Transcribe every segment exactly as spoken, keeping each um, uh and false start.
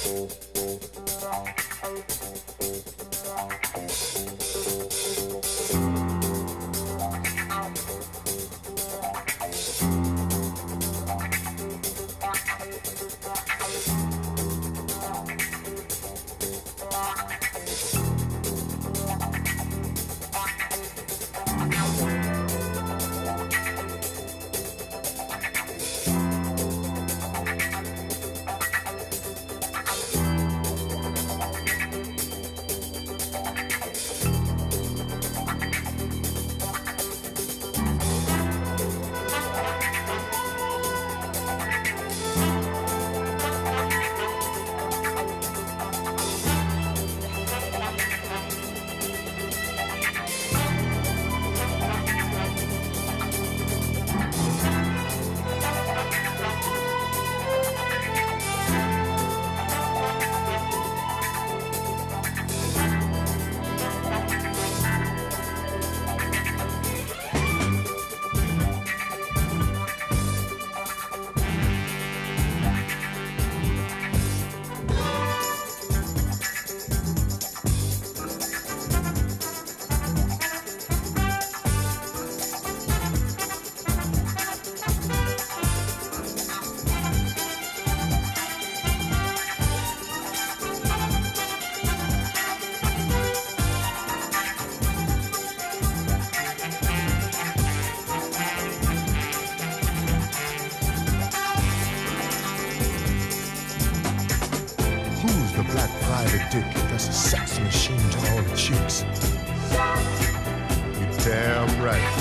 Black private dick, that's a sex machine to all the chicks. You're damn right.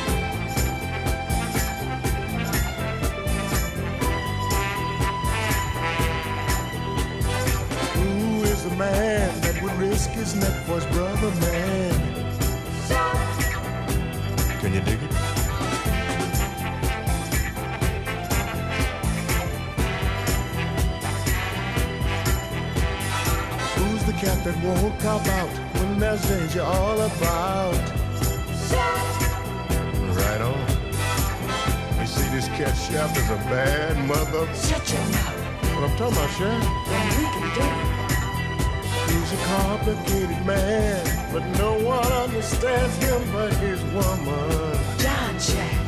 Who is the man that would risk his neck for his brother, man? Can you dig it? The cat that won't cop out when there's danger all about. Right on. You see, this cat Chef is a bad mother. Shut your mouth. What I'm talking about, Chef? Then we can do it. He's a complicated man, but no one understands him but his woman. John Chef.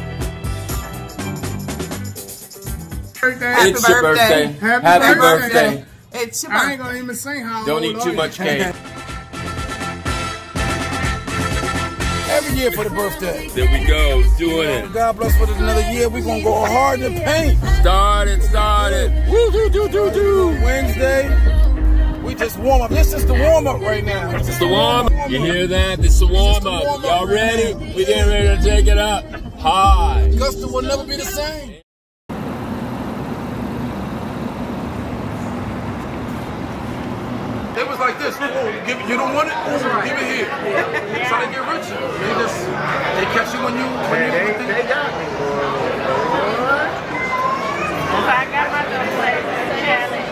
Birthday. It's your birthday. Happy, Happy birthday. birthday. It's your birthday. I ain't gonna even sing how Don't old eat too are much you? cake. Every year for the birthday. There we go, doing it. God bless for another year. We're gonna go hard in the paint. Started, started. Woo, do, do, do, do. Wednesday, we just warm up. This is the warm up right now. This is the warm up. You hear that? This is the warm up. Y'all ready? We getting ready to take it up high. Augusta will never be the same. It was like this. Oh, give it, you don't want it? Give it here. That's how they get richer. They just they catch you when you when you They, think. they got me. If I got my little place, it's a challenge.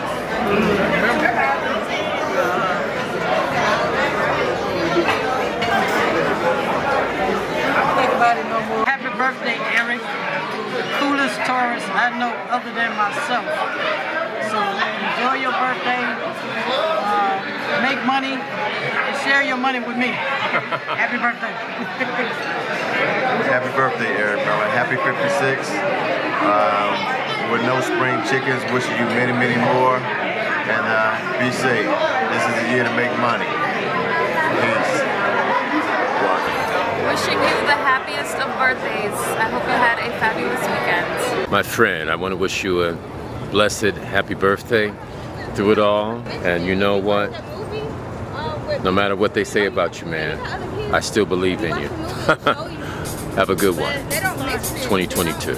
I don't think about it no more. Happy birthday, Eric. Coolest tourist I know other than myself. So enjoy your birthday, uh, make money, and share your money with me. Happy birthday. Happy birthday, Eric Mellon. Happy fifty-six. Um, with no spring chickens, wishing you many, many more. And uh, be safe. This is the year to make money. Peace. Wishing you the happiest of birthdays. I hope you had a fabulous weekend. My friend, I want to wish you a blessed happy birthday through it all. And you know what? No matter what they say about you, man, I still believe in you. Have a good one. twenty twenty-two.